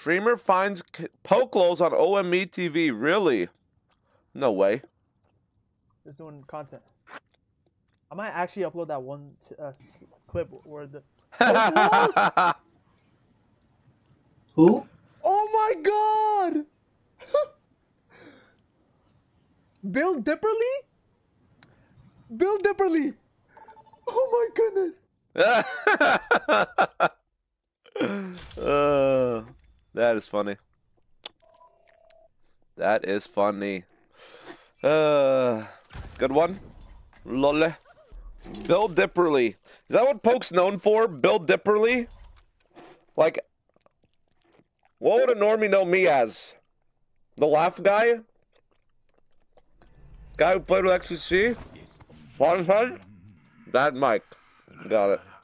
Streamer finds Pokelawls on ometv. Really? No way. Just doing content. I might actually upload that one clip where the Pokelawls? Who? Oh my god! Bill Dipperly? Bill Dipperly! Oh my goodness! That is funny. That is funny. Good one. Lol. Bill Dipperly. Is that what Poke's known for? Bill Dipperly? Like, what would a normie know me as? The laugh guy? Guy who played with XQC? Fun? That Mike. Got it.